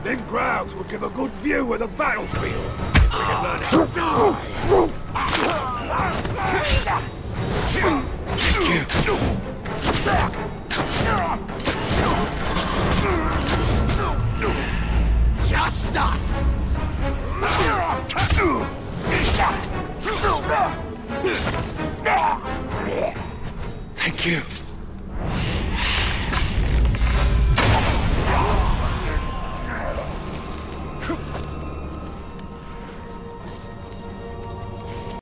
Them grounds will give a good view of the battlefield. We can learn how to Justice! Thank you.